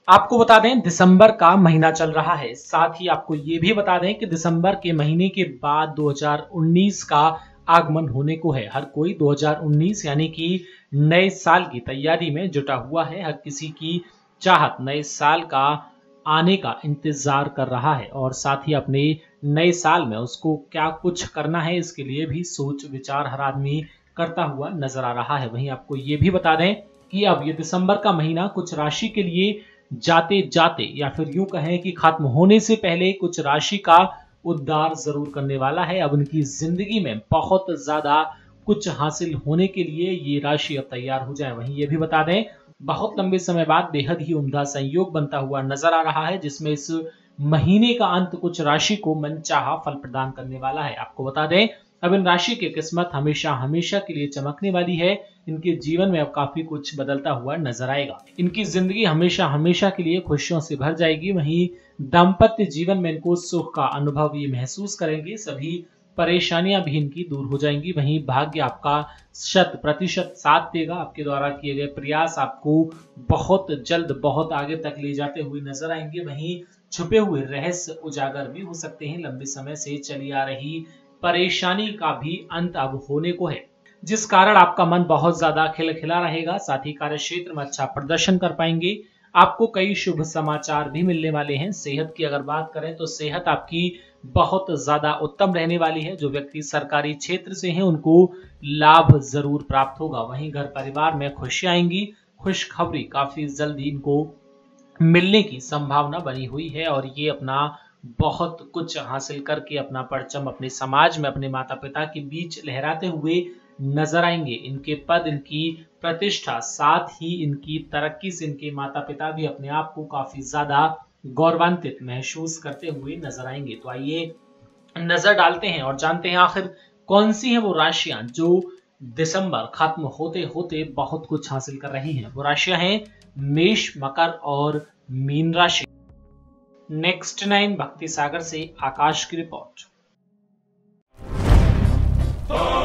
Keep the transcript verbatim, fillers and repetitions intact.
आपको बता दें दिसंबर का महीना चल रहा है, साथ ही आपको ये भी बता दें कि दिसंबर के महीने के बाद दो हज़ार उन्नीस का आगमन होने को है। हर कोई दो हज़ार उन्नीस यानी कि नए साल की तैयारी में जुटा हुआ है। हर किसी की चाहत नए साल का आने का इंतजार कर रहा है और साथ ही अपने नए साल में उसको क्या कुछ करना है इसके लिए भी सोच विचार हर आदमी करता हुआ नजर आ रहा है। वहीं आपको ये भी बता दें कि अब ये दिसंबर का महीना कुछ राशि के लिए जाते जाते या फिर यूं कहें कि खत्म होने से पहले कुछ राशि का उद्धार जरूर करने वाला है। अब उनकी जिंदगी में बहुत ज्यादा कुछ हासिल होने के लिए ये राशि अब तैयार हो जाए। वहीं ये भी बता दें बहुत लंबे समय बाद बेहद ही उम्दा संयोग बनता हुआ नजर आ रहा है, जिसमें इस महीने का अंत कुछ राशि को मनचाहा फल प्रदान करने वाला है। आपको बता दें अब इन राशि की किस्मत हमेशा हमेशा के लिए चमकने वाली है। इनके जीवन में अब काफी कुछ बदलता हुआ नजर आएगा। इनकी जिंदगी हमेशा हमेशा के लिए खुशियों से भर जाएगी। वहीं दाम्पत्य जीवन में इनको सुख का अनुभव ये महसूस करेंगे। सभी परेशानियां भी इनकी दूर हो जाएंगी। वहीं भाग्य आपका शत प्रतिशत साथ देगा। आपके द्वारा किए गए प्रयास आपको बहुत जल्द बहुत आगे तक ले जाते हुए नजर आएंगे। वहीं छुपे हुए रहस्य उजागर भी हो सकते हैं। लंबे समय से चली आ रही परेशानी का भी अंत अब होने को है, जिस कारण आपका मन बहुत ज्यादा खिलखिला रहेगा। साथ ही कार्य क्षेत्र में अच्छा प्रदर्शन कर पाएंगे। आपको कई शुभ समाचार भी मिलने वाले हैं। सेहत की अगर बात करें तो सेहत आपकी बहुत ज्यादा उत्तम रहने वाली है। जो व्यक्ति सरकारी क्षेत्र से हैं उनको लाभ जरूर प्राप्त होगा। वहीं घर परिवार में खुशियां आएंगी। खुशखबरी काफी जल्दी इनको मिलने की संभावना बनी हुई है और ये अपना बहुत कुछ हासिल करके अपना परचम अपने समाज में अपने माता पिता के बीच लहराते हुए नजर आएंगे। इनके पद इनकी प्रतिष्ठा साथ ही इनकी तरक्की से इनके माता पिता भी अपने आप को काफी ज्यादा गौरवान्वित महसूस करते हुए नजर आएंगे। तो आइए नजर डालते हैं और जानते हैं आखिर कौन सी है वो राशियां जो दिसंबर खत्म होते होते बहुत कुछ हासिल कर रही हैं। वो राशियां हैं मेष, मकर और मीन राशि। नेक्स्ट नाइन भक्ति सागर से आकाश की रिपोर्ट।